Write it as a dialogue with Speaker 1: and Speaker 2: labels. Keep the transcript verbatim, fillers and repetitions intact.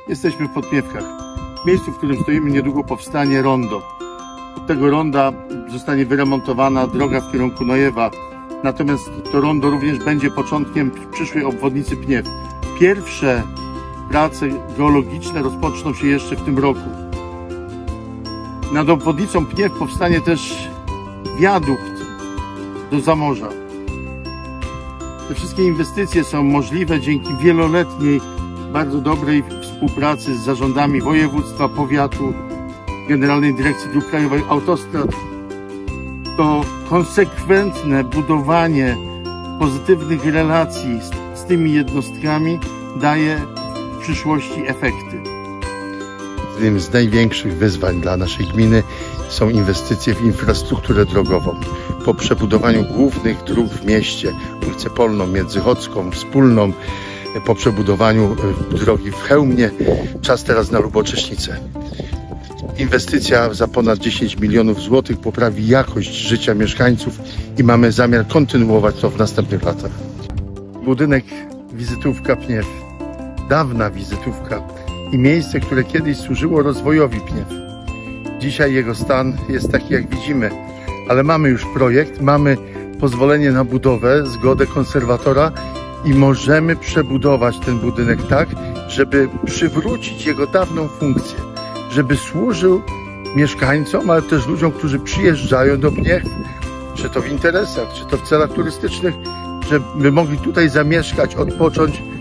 Speaker 1: Jesteśmy w Podpiewkach. W miejscu, w którym stoimy, niedługo powstanie rondo. Od tego ronda zostanie wyremontowana droga w kierunku Nojewa. Natomiast to rondo również będzie początkiem przyszłej obwodnicy Pniew. Pierwsze prace geologiczne rozpoczną się jeszcze w tym roku. Nad obwodnicą Pniew powstanie też wiadukt do Zamorza. Te wszystkie inwestycje są możliwe dzięki wieloletniej, bardzo dobrej współpracy z zarządami województwa, powiatu, Generalnej Dyrekcji Dróg Krajowych, Autostrad. To konsekwentne budowanie pozytywnych relacji z, z tymi jednostkami daje w przyszłości efekty.
Speaker 2: Jednym z największych wyzwań dla naszej gminy są inwestycje w infrastrukturę drogową. Po przebudowaniu głównych dróg w mieście, ulicę Polną, Międzychodzką, Wspólną, po przebudowaniu drogi w Chełmie, czas teraz na Luboczesznicę. Inwestycja za ponad dziesięć milionów złotych poprawi jakość życia mieszkańców i mamy zamiar kontynuować to w następnych latach.
Speaker 1: Budynek wizytówka Pniew, dawna wizytówka i miejsce, które kiedyś służyło rozwojowi Pniew. Dzisiaj jego stan jest taki, jak widzimy, ale mamy już projekt, mamy pozwolenie na budowę, zgodę konserwatora i możemy przebudować ten budynek tak, żeby przywrócić jego dawną funkcję, żeby służył mieszkańcom, ale też ludziom, którzy przyjeżdżają do Pniew, czy to w interesach, czy to w celach turystycznych, żeby mogli tutaj zamieszkać, odpocząć